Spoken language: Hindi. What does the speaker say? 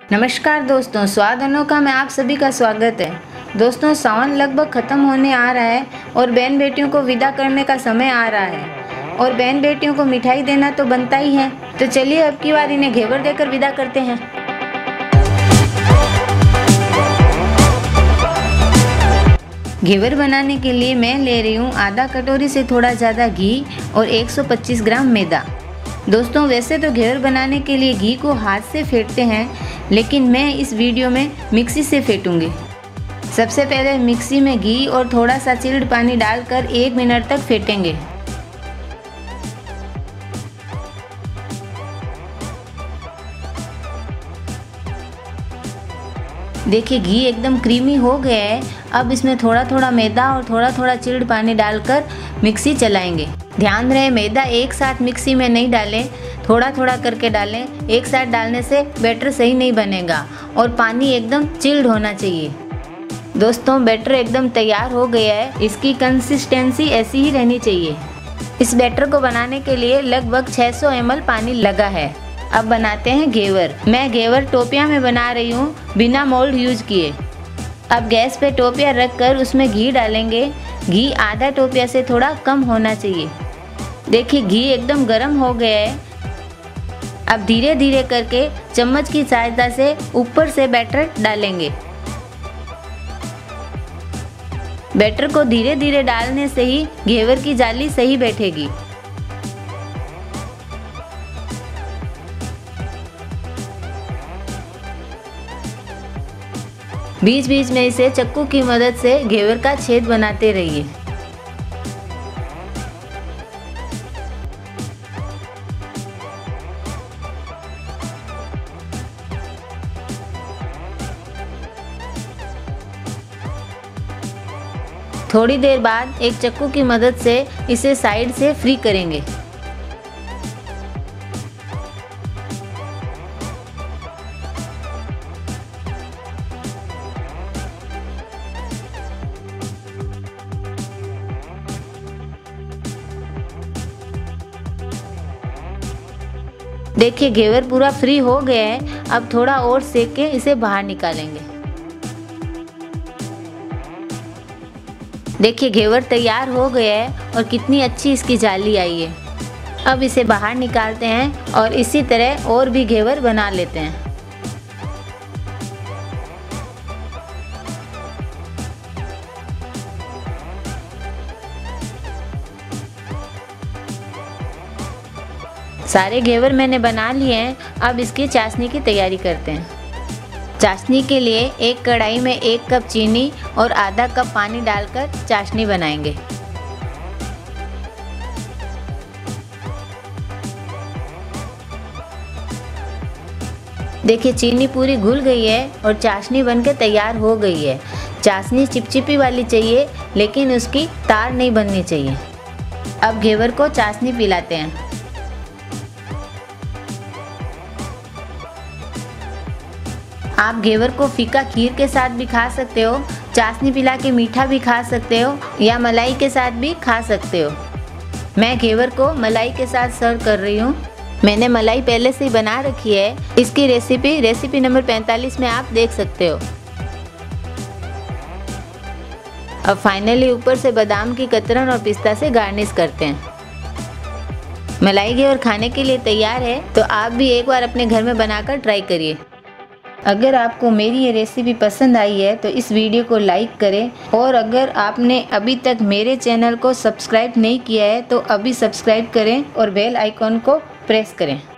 नमस्कार दोस्तों, स्वाद अनोखा में आप सभी का स्वागत है। दोस्तों, सावन लगभग ख़त्म होने आ रहा है और बहन बेटियों को विदा करने का समय आ रहा है और बहन बेटियों को मिठाई देना तो बनता ही है। तो चलिए अब की बार इन्हें घेवर देकर विदा करते हैं। घेवर बनाने के लिए मैं ले रही हूँ आधा कटोरी से थोड़ा ज़्यादा घी और 125 ग्राम मैदा। दोस्तों, वैसे तो घेवर बनाने के लिए घी को हाथ से फेंटते हैं, लेकिन मैं इस वीडियो में मिक्सी से फेंटूंगी। सबसे पहले मिक्सी में घी और थोड़ा सा चिल्ड पानी डालकर 1 मिनट तक फेंटेंगे। देखिए, घी एकदम क्रीमी हो गया है। अब इसमें थोड़ा थोड़ा मैदा और थोड़ा थोड़ा चिल्ड पानी डालकर मिक्सी चलाएंगे। ध्यान रहे, मैदा एक साथ मिक्सी में नहीं डालें, थोड़ा थोड़ा करके डालें। एक साथ डालने से बैटर सही नहीं बनेगा और पानी एकदम चिल्ड होना चाहिए। दोस्तों, बैटर एकदम तैयार हो गया है। इसकी कंसिस्टेंसी ऐसी ही रहनी चाहिए। इस बैटर को बनाने के लिए लगभग 600 ml पानी लगा है। अब बनाते हैं घेवर। मैं घेवर टोपिया में बना रही हूँ, बिना मोल्ड यूज किए। अब गैस पे टोपिया रखकर उसमें घी डालेंगे। घी आधा टोपिया से थोड़ा कम होना चाहिए। देखिए, घी एकदम गर्म हो गया है। अब धीरे धीरे करके चम्मच की सहायता से ऊपर से बैटर डालेंगे। बैटर को धीरे धीरे डालने से ही घेवर की जाली सही बैठेगी। बीच बीच में इसे चक्कू की मदद से घेवर का छेद बनाते रहिए। थोड़ी देर बाद एक चक्कू की मदद से इसे साइड से फ्री करेंगे। देखिए, घेवर पूरा फ्री हो गया है। अब थोड़ा और सेक के इसे बाहर निकालेंगे। देखिए, घेवर तैयार हो गया है और कितनी अच्छी इसकी जाली आई है। अब इसे बाहर निकालते हैं और इसी तरह और भी घेवर बना लेते हैं। सारे घेवर मैंने बना लिए हैं। अब इसकी चाशनी की तैयारी करते हैं। चाशनी के लिए एक कढ़ाई में 1 कप चीनी और आधा कप पानी डालकर चाशनी बनाएंगे। देखिए, चीनी पूरी घुल गई है और चाशनी बनके तैयार हो गई है। चाशनी चिपचिपी वाली चाहिए, लेकिन उसकी तार नहीं बननी चाहिए। अब घेवर को चाशनी पिलाते हैं। आप घेवर को फीका खीर के साथ भी खा सकते हो, चाशनी पिला के मीठा भी खा सकते हो या मलाई के साथ भी खा सकते हो। मैं घेवर को मलाई के साथ सर्व कर रही हूँ। मैंने मलाई पहले से ही बना रखी है। इसकी रेसिपी नंबर 45 में आप देख सकते हो। अब फाइनली ऊपर से बादाम की कतरन और पिस्ता से गार्निश करते हैं। मलाई घेवर खाने के लिए तैयार है, तो आप भी एक बार अपने घर में बनाकर ट्राई करिए। अगर आपको मेरी ये रेसिपी पसंद आई है तो इस वीडियो को लाइक करें, और अगर आपने अभी तक मेरे चैनल को सब्सक्राइब नहीं किया है तो अभी सब्सक्राइब करें और बेल आइकॉन को प्रेस करें।